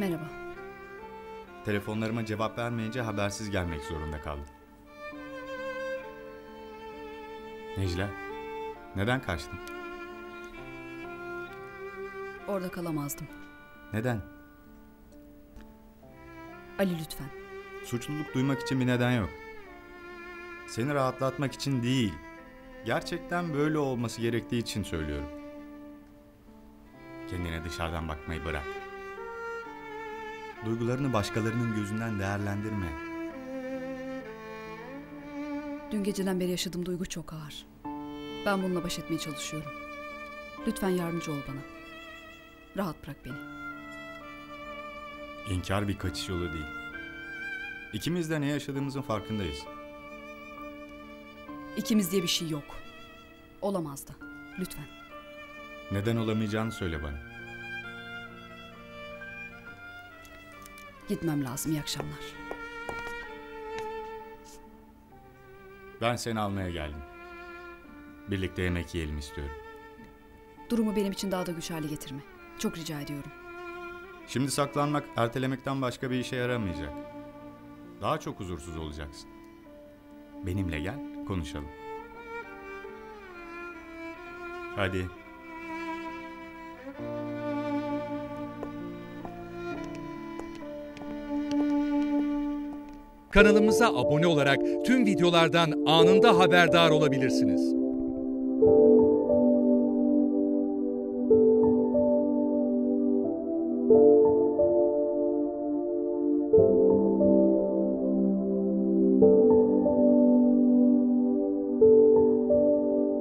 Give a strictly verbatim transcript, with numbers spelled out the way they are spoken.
Merhaba. Telefonlarıma cevap vermeyince habersiz gelmek zorunda kaldım. Necla, neden kaçtın? Orada kalamazdım. Neden? Ali lütfen. Suçluluk duymak için bir neden yok. Seni rahatlatmak için değil, gerçekten böyle olması gerektiği için söylüyorum. Kendine dışarıdan bakmayı bırak. Duygularını başkalarının gözünden değerlendirme. Dün geceden beri yaşadığım duygu çok ağır. Ben bununla baş etmeye çalışıyorum. Lütfen yardımcı ol bana. Rahat bırak beni. İnkar bir kaçış yolu değil. İkimiz de ne yaşadığımızın farkındayız. İkimiz diye bir şey yok. Olamaz da. Lütfen. Neden olamayacağını söyle bana. Gitmem lazım. İyi akşamlar. Ben seni almaya geldim. Birlikte yemek yiyelim istiyorum. Durumu benim için daha da güç hale getirme. Çok rica ediyorum. Şimdi saklanmak, ertelemekten başka bir işe yaramayacak. Daha çok huzursuz olacaksın. Benimle gel, konuşalım. Hadi. Kanalımıza abone olarak tüm videolardan anında haberdar olabilirsiniz.